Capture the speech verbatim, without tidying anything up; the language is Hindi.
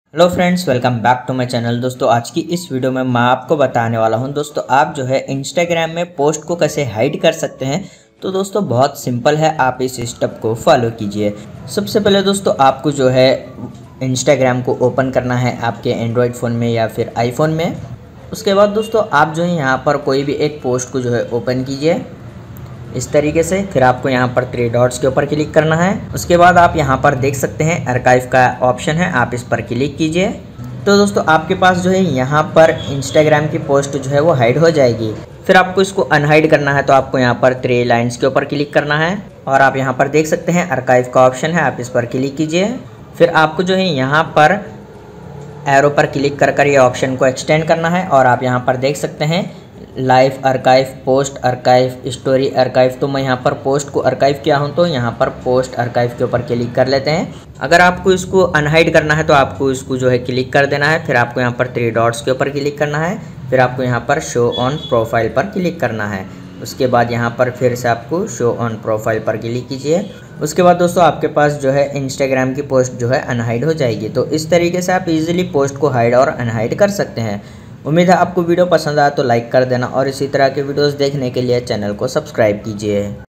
Hello friends, welcome back to my channel. दोस्तों आज की इस वीडियो में मैं आपको बताने वाला हूं दोस्तों आप जो है इंस्टाग्राम में पोस्ट को कैसे हाइड कर सकते हैं। तो दोस्तों बहुत सिंपल है, आप इस स्टेप को फॉलो कीजिए। सबसे पहले दोस्तों आपको जो है इंस्टाग्राम को ओपन करना है आपके एंड्रॉयड फ़ोन में या फिर आईफोन में। उसके बाद दोस्तों आप जो है यहाँ पर कोई भी एक पोस्ट को जो है ओपन कीजिए इस तरीके से। फिर आपको यहाँ पर थ्री डॉट्स के ऊपर क्लिक करना है। उसके बाद आप यहाँ पर देख सकते हैं आर्काइव का ऑप्शन है, आप इस पर क्लिक कीजिए। तो दोस्तों आपके पास जो है यहाँ पर इंस्टाग्राम की पोस्ट जो है वो हाइड हो जाएगी। फिर आपको इसको अनहाइड करना है तो आपको यहाँ पर थ्री लाइन्स के ऊपर क्लिक करना है और आप यहाँ पर देख सकते हैं आर्काइव का ऑप्शन है, आप इस पर क्लिक कीजिए। फिर आपको जो है यहाँ पर एरो पर क्लिक कर कर ये ऑप्शन को एक्सटेंड करना है और आप यहाँ पर देख सकते हैं live archive, post archive, story archive. तो मैं यहाँ पर पोस्ट को आर्काइव किया हूँ तो यहाँ पर पोस्ट आर्काइव के ऊपर क्लिक कर लेते हैं। अगर आपको इसको अनहाइड करना है तो आपको इसको जो है क्लिक कर देना है। फिर आपको यहाँ पर थ्री डॉट्स के ऊपर क्लिक करना है। फिर आपको यहाँ पर शो ऑन प्रोफाइल पर क्लिक करना है। उसके बाद यहाँ पर फिर से आपको शो ऑन प्रोफाइल पर क्लिक कीजिए। उसके बाद दोस्तों आपके पास जो है इंस्टाग्राम की पोस्ट जो है अनहाइड हो जाएगी। तो इस तरीके से आप इजीली पोस्ट को हाइड और अनहाइड कर सकते हैं। उम्मीद है आपको वीडियो पसंद आया तो लाइक कर देना और इसी तरह के वीडियोस देखने के लिए चैनल को सब्सक्राइब कीजिए।